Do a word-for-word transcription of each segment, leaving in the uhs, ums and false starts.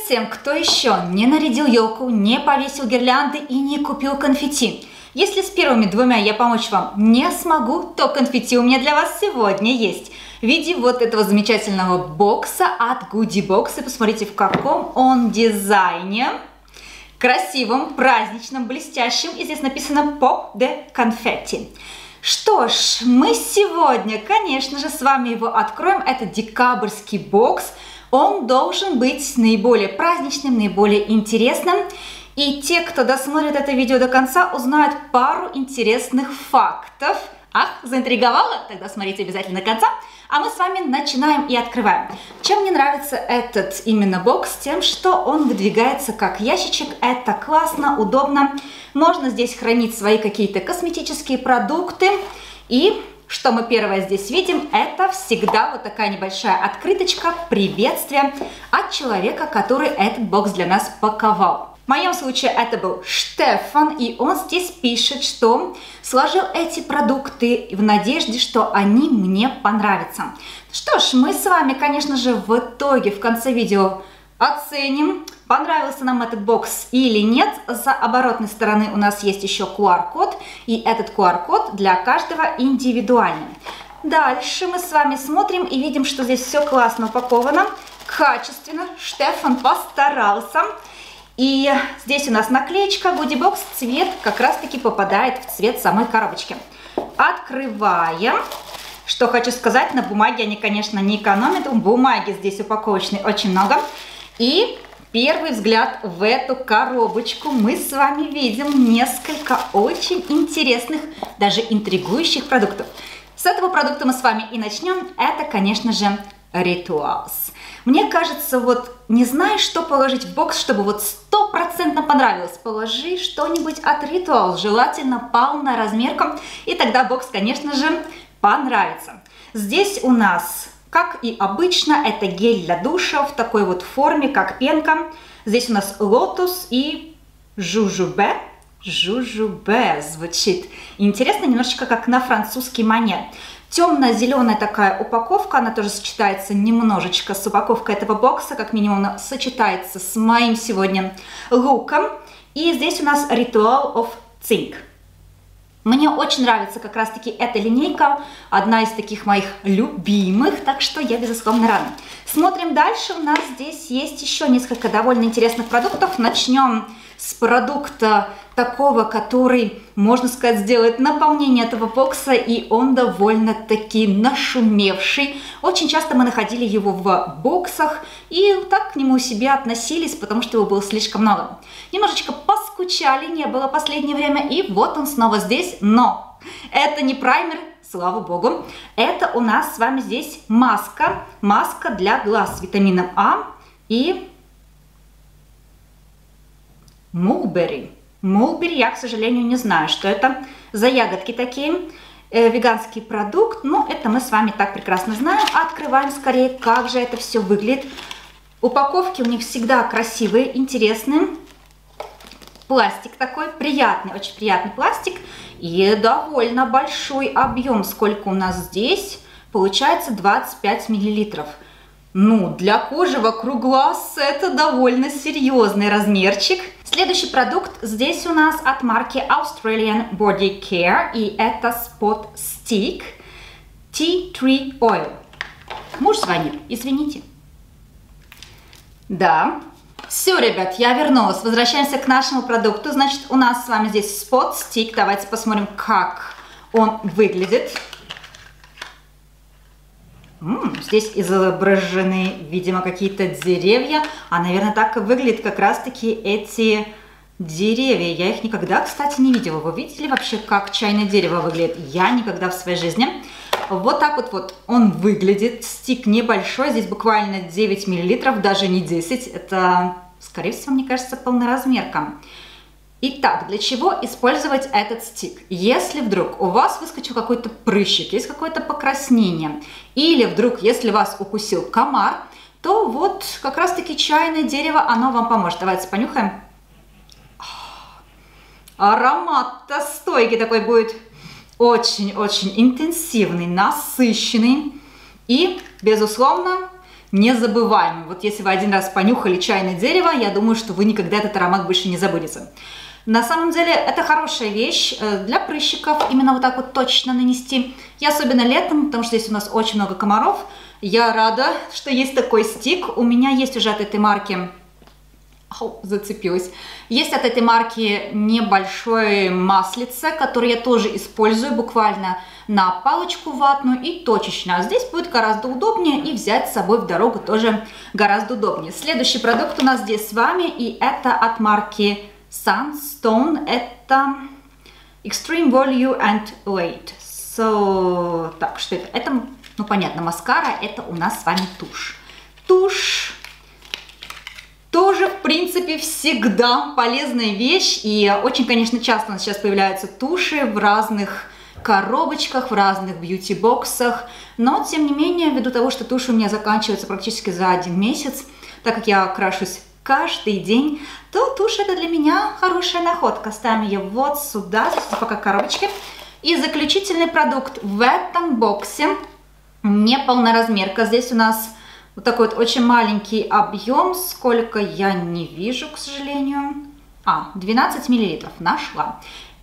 Привет всем, кто еще не нарядил елку, не повесил гирлянды и не купил конфетти. Если с первыми двумя я помочь вам не смогу, то конфетти у меня для вас сегодня есть в виде вот этого замечательного бокса от Goodie Box. И посмотрите, в каком он дизайне. Красивым, праздничным, блестящим. И здесь написано Pop de Confetti. Что ж, мы сегодня, конечно же, с вами его откроем. Это декабрьский бокс. Он должен быть наиболее праздничным, наиболее интересным. И те, кто досмотрит это видео до конца, узнают пару интересных фактов. Ах, заинтриговала? Тогда смотрите обязательно до конца. А мы с вами начинаем и открываем. Чем мне нравится этот именно бокс? Тем, что он выдвигается как ящичек. Это классно, удобно. Можно здесь хранить свои какие-то косметические продукты. И что мы первое здесь видим? Это всегда вот такая небольшая открыточка, приветствие от человека, который этот бокс для нас паковал. В моем случае это был Штефан, и он здесь пишет, что сложил эти продукты в надежде, что они мне понравятся. Что ж, мы с вами, конечно же, в итоге, в конце видео оценим, понравился нам этот бокс или нет. За оборотной стороны у нас есть еще ку ар-код, и этот ку ар-код для каждого индивидуальный. Дальше мы с вами смотрим и видим, что здесь все классно упаковано, качественно. Штефан постарался. И здесь у нас наклеечка Goodie Box, цвет как раз таки попадает в цвет самой коробочки. Открываем. Что хочу сказать, на бумаге они, конечно, не экономят. Бумаги здесь упаковочной очень много. И первый взгляд в эту коробочку мы с вами видим несколько очень интересных, даже интригующих продуктов. С этого продукта мы с вами и начнем. Это, конечно же, Rituals. Мне кажется, вот не знаешь, что положить в бокс, чтобы вот стопроцентно понравилось. Положи что-нибудь от Rituals, желательно полноразмерком, и тогда бокс, конечно же, понравится. Здесь у нас, как и обычно, это гель для душа в такой вот форме, как пенка. Здесь у нас лотос и жужубе. Жужубе звучит интересно, немножечко как на французский манер. Темно-зеленая такая упаковка, она тоже сочетается немножечко с упаковкой этого бокса, как минимум она сочетается с моим сегодня луком. И здесь у нас Ritual of Zinc. Мне очень нравится как раз-таки эта линейка, одна из таких моих любимых, так что я, безусловно, рада. Смотрим дальше, у нас здесь есть еще несколько довольно интересных продуктов. Начнем с продукта такого, который, можно сказать, сделает наполнение этого бокса, и он довольно-таки нашумевший. Очень часто мы находили его в боксах и так к нему себе относились, потому что его было слишком много. Немножечко поскучали, не было в последнее время, и вот он снова здесь, но это не праймер, слава богу. Это у нас с вами здесь маска, маска для глаз с витамином А и Mulberry. Mulberry, я, к сожалению, не знаю, что это за ягодки такие. Э, веганский продукт, но это мы с вами так прекрасно знаем. Открываем скорее, как же это все выглядит. Упаковки у них всегда красивые, интересные. Пластик такой приятный, очень приятный пластик. И довольно большой объем. Сколько у нас здесь? Получается двадцать пять миллилитров. Ну, для кожи вокруг глаз это довольно серьезный размерчик. Следующий продукт здесь у нас от марки Australian Body Care, и это Spot Stick Tea Tree Oil. Муж звонит, извините. Да, все, ребят, я вернулась. Возвращаемся к нашему продукту. Значит, у нас с вами здесь Spot Stick. Давайте посмотрим, как он выглядит. М-м, здесь изображены, видимо, какие-то деревья. А, наверное, так и выглядят как раз-таки эти деревья. Я их никогда, кстати, не видела. Вы видели вообще, как чайное дерево выглядит? Я никогда в своей жизни. Вот так вот, вот он выглядит. Стик небольшой. Здесь буквально девять миллилитров, даже не десять. Это, скорее всего, мне кажется, полноразмерка. Итак, для чего использовать этот стик? Если вдруг у вас выскочил какой-то прыщик, есть какое-то покраснение, или вдруг, если вас укусил комар, то вот как раз-таки чайное дерево, оно вам поможет. Давайте понюхаем. Аромат-то стойкий такой будет. Очень-очень интенсивный, насыщенный. И, безусловно, незабываемый. Вот если вы один раз понюхали чайное дерево, я думаю, что вы никогда этот аромат больше не забудете. На самом деле это хорошая вещь для прыщиков, именно вот так вот точно нанести. И особенно летом, потому что здесь у нас очень много комаров. Я рада, что есть такой стик. У меня есть уже от этой марки... Ау, зацепилась. Есть от этой марки небольшое маслице, которое я тоже использую буквально на палочку ватную и точечно. А здесь будет гораздо удобнее, и взять с собой в дорогу тоже гораздо удобнее. Следующий продукт у нас здесь с вами, и это от марки Sunstone. Это Extreme Volume and Weight. So, так, что это? Это, ну понятно, маскара. Это у нас с вами тушь. Тушь. Тоже, в принципе, всегда полезная вещь. И очень, конечно, часто у нас сейчас появляются туши в разных коробочках, в разных бьюти-боксах. Но, тем не менее, ввиду того, что тушь у меня заканчивается практически за один месяц, так как я крашусь каждый день, то тушь это для меня хорошая находка. Ставим ее вот сюда, здесь пока коробочки. И заключительный продукт в этом боксе не полноразмерка. Здесь у нас вот такой вот очень маленький объем, сколько я не вижу, к сожалению. А, двенадцать миллилитров нашла.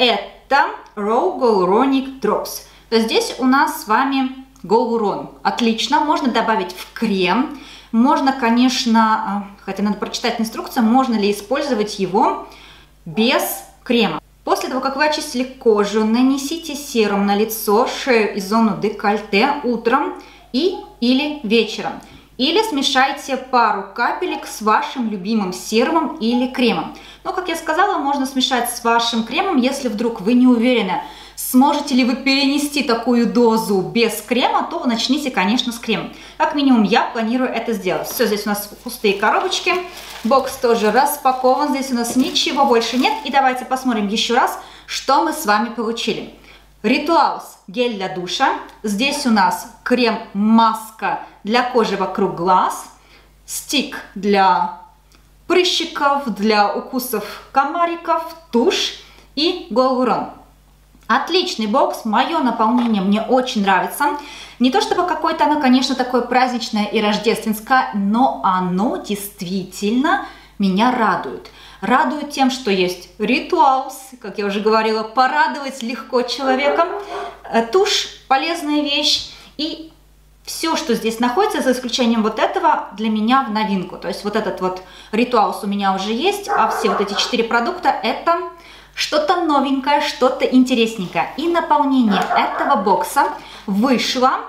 Это Raw Hyaluronic Drops. То есть здесь у нас с вами гиалурон. Отлично, можно добавить в крем. Можно, конечно, хотя надо прочитать инструкцию, можно ли использовать его без крема. После того, как вы очистили кожу, нанесите серум на лицо, шею и зону декольте утром и или вечером. Или смешайте пару капелек с вашим любимым серумом или кремом. Но, как я сказала, можно смешать с вашим кремом, если вдруг вы не уверены, сможете ли вы перенести такую дозу без крема, то начните, конечно, с крема. Как минимум, я планирую это сделать. Все, здесь у нас пустые коробочки. Бокс тоже распакован. Здесь у нас ничего больше нет. И давайте посмотрим еще раз, что мы с вами получили. Rituals гель для душа. Здесь у нас крем-маска для кожи вокруг глаз. Стик для прыщиков, для укусов комариков, тушь и гиалурон. Отличный бокс, мое наполнение мне очень нравится. Не то чтобы какое-то оно, конечно, такое праздничное и рождественское, но оно действительно меня радует. Радует тем, что есть Rituals, как я уже говорила, порадовать легко человека. Тушь – полезная вещь. И все, что здесь находится, за исключением вот этого, для меня в новинку. То есть вот этот вот Rituals у меня уже есть, а все вот эти четыре продукта – это что-то новенькое, что-то интересненькое. И наполнение этого бокса вышло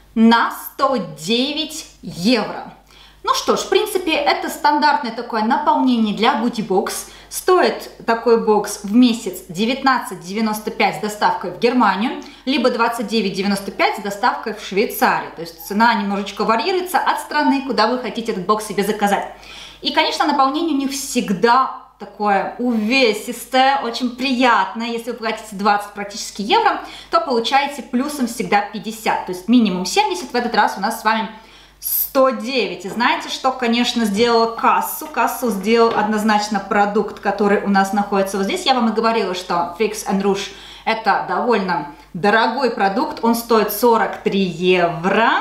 на сто девять евро. Ну что ж, в принципе, это стандартное такое наполнение для Beauty Box. Стоит такой бокс в месяц девятнадцать девяносто пять с доставкой в Германию, либо двадцать девять девяносто пять с доставкой в Швейцарию. То есть цена немножечко варьируется от страны, куда вы хотите этот бокс себе заказать. И, конечно, наполнение у них всегда такое увесистое, очень приятное. Если вы платите двадцать практически евро, то получаете плюсом всегда пятьдесят. То есть минимум семьдесят, в этот раз у нас с вами сто девять. И знаете, что, конечно, сделала кассу? Кассу сделал однозначно продукт, который у нас находится вот здесь. Я вам и говорила, что Fix and Rouge это довольно дорогой продукт. Он стоит сорок три евро.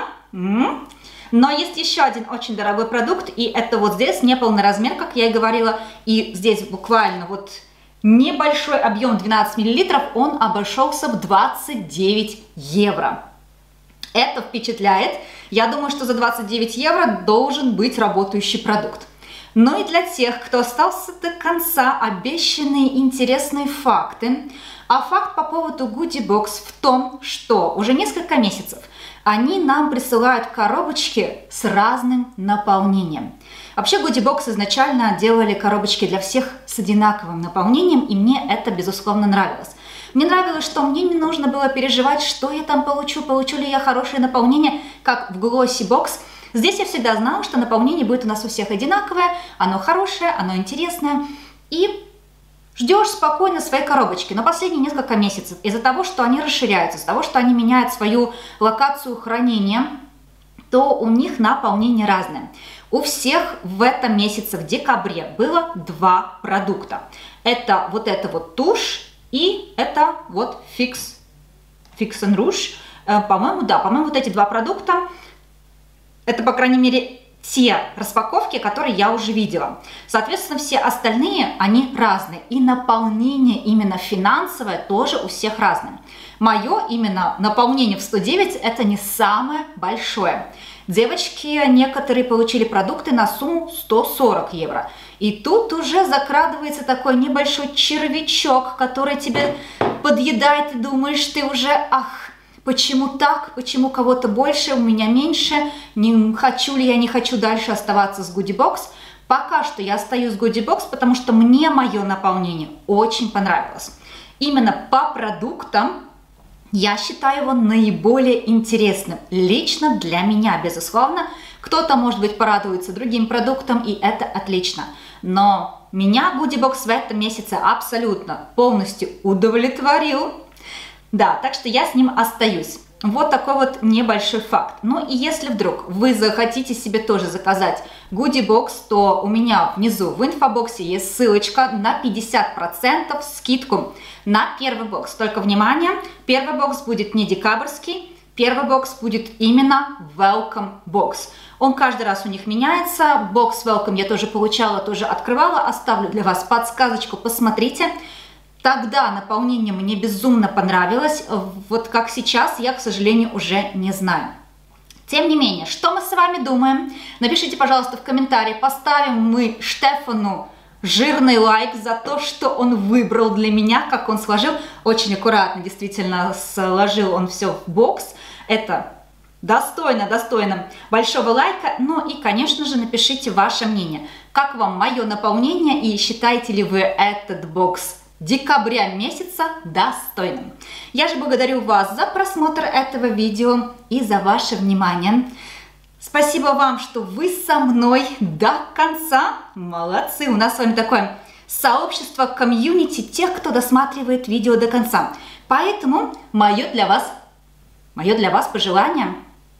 Но есть еще один очень дорогой продукт, и это вот здесь неполный размер, как я и говорила, и здесь буквально вот небольшой объем двенадцать миллилитров, он обошелся в двадцать девять евро. Это впечатляет. Я думаю, что за двадцать девять евро должен быть работающий продукт. Ну и для тех, кто остался до конца, обещанные интересные факты. А факт по поводу Goodie Box в том, что уже несколько месяцев они нам присылают коробочки с разным наполнением. Вообще Goodie Box изначально делали коробочки для всех с одинаковым наполнением, и мне это безусловно нравилось. Мне нравилось, что мне не нужно было переживать, что я там получу, получу ли я хорошее наполнение, как в Glossy Box. Здесь я всегда знала, что наполнение будет у нас у всех одинаковое, оно хорошее, оно интересное. И ждешь спокойно своей коробочки. Но последние несколько месяцев из-за того, что они расширяются, из-за того, что они меняют свою локацию хранения, то у них наполнение разное. У всех в этом месяце, в декабре, было два продукта. Это вот эта вот тушь и это вот Fix, Fix and Rouge. По-моему, да, по-моему, вот эти два продукта, это, по крайней мере, те распаковки, которые я уже видела. Соответственно, все остальные, они разные. И наполнение именно финансовое тоже у всех разное. Мое именно наполнение в сто девять это не самое большое. Девочки некоторые получили продукты на сумму сто сорок евро. И тут уже закрадывается такой небольшой червячок, который тебе подъедает, и думаешь, ты уже, ах, почему так, почему кого-то больше, у меня меньше, не хочу ли я, не хочу дальше оставаться с Goodie Box. Пока что я остаюсь с Goodie Box, потому что мне мое наполнение очень понравилось. Именно по продуктам я считаю его наиболее интересным, лично для меня, безусловно. Кто-то, может быть, порадуется другим продуктам, и это отлично. Но меня Goodie Box в этом месяце абсолютно полностью удовлетворил. Да, так что я с ним остаюсь. Вот такой вот небольшой факт. Ну и если вдруг вы захотите себе тоже заказать Goodie Box, то у меня внизу в инфобоксе есть ссылочка на пятьдесят процентов скидку на первый бокс. Только внимание, первый бокс будет не декабрьский, первый бокс будет именно Welcome Box. Он каждый раз у них меняется. Бокс Welcome я тоже получала, тоже открывала. Оставлю для вас подсказочку, посмотрите. Тогда наполнение мне безумно понравилось, вот как сейчас, я, к сожалению, уже не знаю. Тем не менее, что мы с вами думаем? Напишите, пожалуйста, в комментарии, поставим мы Штефану жирный лайк за то, что он выбрал для меня, как он сложил. Очень аккуратно, действительно, сложил он все в бокс. Это достойно, достойно большого лайка. Ну и, конечно же, напишите ваше мнение. Как вам мое наполнение и считаете ли вы этот бокс декабря месяца достойным? Я же благодарю вас за просмотр этого видео и за ваше внимание. Спасибо вам, что вы со мной до конца. Молодцы! У нас с вами такое сообщество, комьюнити тех, кто досматривает видео до конца. Поэтому мое для вас, мое для вас пожелание,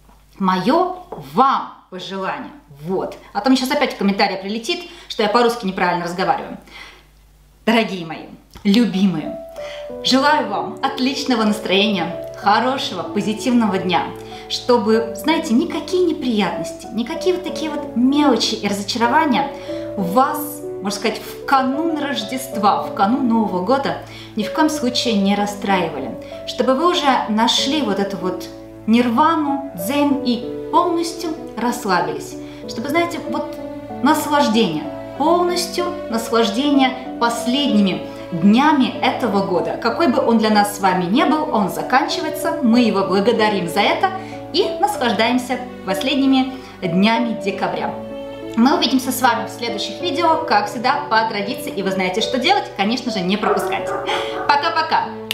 мое вам пожелание. Вот. А то мне сейчас опять в комментариях прилетит, что я по-русски неправильно разговариваю. Дорогие мои, любимые, желаю вам отличного настроения, хорошего, позитивного дня, чтобы, знаете, никакие неприятности, никакие вот такие вот мелочи и разочарования вас, можно сказать, в канун Рождества, в канун Нового года ни в коем случае не расстраивали, чтобы вы уже нашли вот эту вот нирвану, дзен и полностью расслабились, чтобы, знаете, вот наслаждение, полностью наслаждение последними днями этого года. Какой бы он для нас с вами не был, он заканчивается, мы его благодарим за это и наслаждаемся последними днями декабря. Мы увидимся с вами в следующих видео, как всегда, по традиции, и вы знаете, что делать, конечно же, не пропускать. Пока-пока!